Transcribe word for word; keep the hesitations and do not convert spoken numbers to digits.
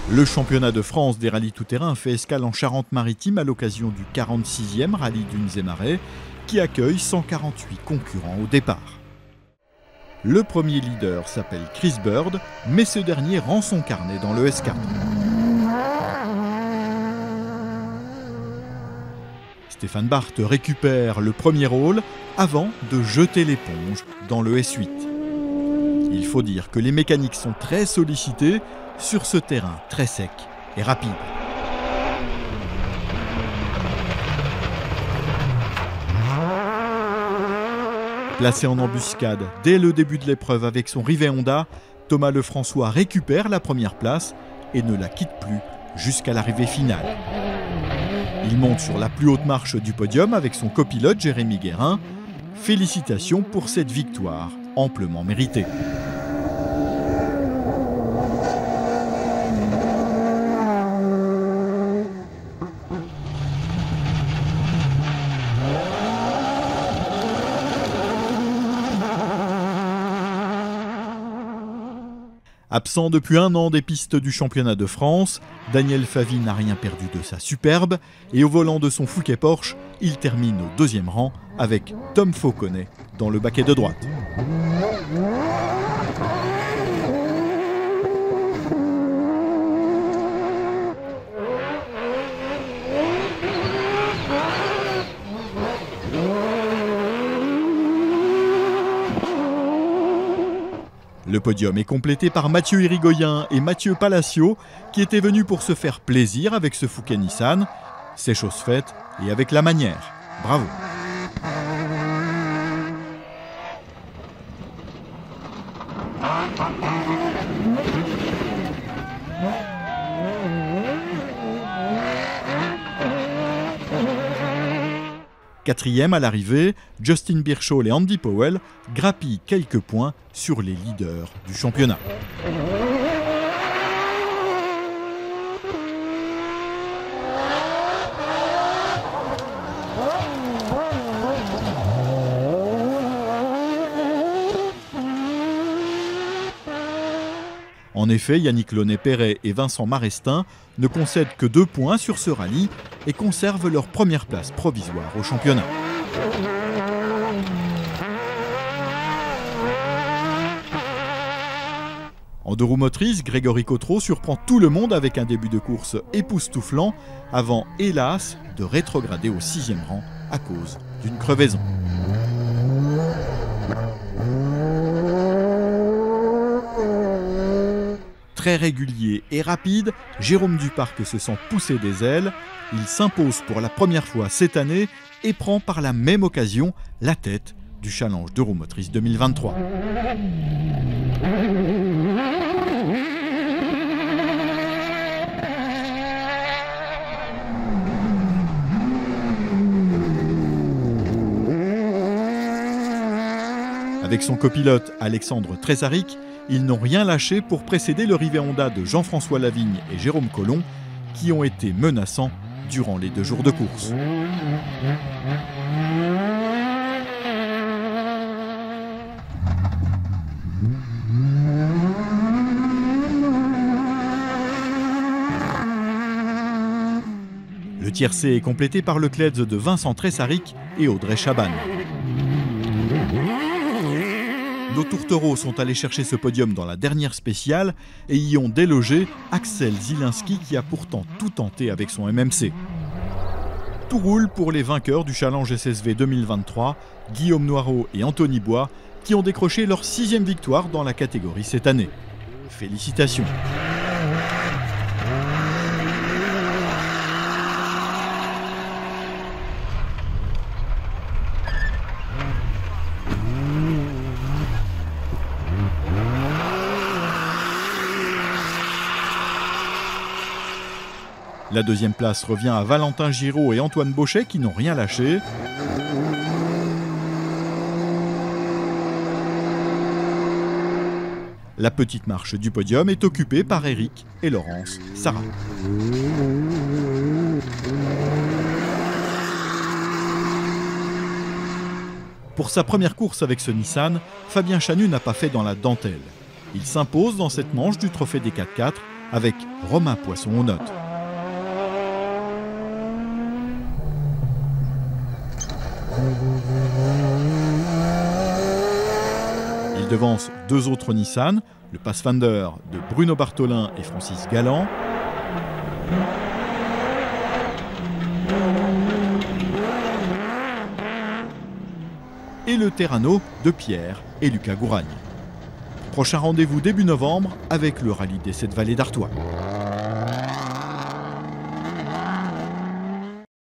Le championnat de France des rallyes tout-terrain fait escale en Charente-Maritime à l'occasion du quarante-sixième rallye dunes et marais qui accueille cent quarante-huit concurrents au départ. Le premier leader s'appelle Chris Bird, mais ce dernier rend son carnet dans le S quatre. Stéphane Barth récupère le premier rôle avant de jeter l'éponge dans le S huit. Il faut dire que les mécaniques sont très sollicités sur ce terrain très sec et rapide. Placé en embuscade dès le début de l'épreuve avec son Rivet Honda, Thomas Lefrançois récupère la première place et ne la quitte plus jusqu'à l'arrivée finale. Il monte sur la plus haute marche du podium avec son copilote Jérémy Guérin. Félicitations pour cette victoire amplement méritée. Absent depuis un an des pistes du championnat de France, Daniel Favy n'a rien perdu de sa superbe et au volant de son Fouquet Porsche, il termine au deuxième rang avec Tom Fauconnet dans le baquet de droite. Le podium est complété par Mathieu Irigoyen et Mathieu Palacio qui étaient venus pour se faire plaisir avec ce Fouquet Nissan. C'est chose faite et avec la manière. Bravo. Quatrième à l'arrivée, Justin Birchall et Andy Powell grappillent quelques points sur les leaders du championnat. En effet, Yannick Launay-Perret et Vincent Marestin ne concèdent que deux points sur ce rallye et conservent leur première place provisoire au championnat. En deux roues motrices, Grégory Cotreau surprend tout le monde avec un début de course époustouflant avant, hélas, de rétrograder au sixième rang à cause d'une crevaison. Très régulier et rapide, Jérôme Duparc se sent pousser des ailes. Il s'impose pour la première fois cette année et prend par la même occasion la tête du Challenge deux roues motrices deux mille vingt-trois. Avec son copilote Alexandre Trésaric, ils n'ont rien lâché pour précéder le Rivet Honda de Jean-François Lavigne et Jérôme Collomb, qui ont été menaçants durant les deux jours de course. Le tiercé est complété par le Kleds de Vincent Trésaric et Audrey Chabanne. Nos tourtereaux sont allés chercher ce podium dans la dernière spéciale et y ont délogé Axel Zielinski qui a pourtant tout tenté avec son M M C. Tout roule pour les vainqueurs du Challenge S S V deux mille vingt-trois, Guillaume Noireau et Anthony Bois, qui ont décroché leur sixième victoire dans la catégorie cette année. Félicitations. La deuxième place revient à Valentin Giraud et Antoine Bauchet qui n'ont rien lâché. La petite marche du podium est occupée par Eric et Laurence Sarah. Pour sa première course avec ce Nissan, Fabien Chanu n'a pas fait dans la dentelle. Il s'impose dans cette manche du Trophée des quatre quatre avec Romain Poisson aux notes. Il devance deux autres Nissan, le Pathfinder de Bruno Bartholin et Francis Galland, et le Terrano de Pierre et Lucas Gouragne. Prochain rendez-vous début novembre avec le rallye des Sept Vallées d'Artois.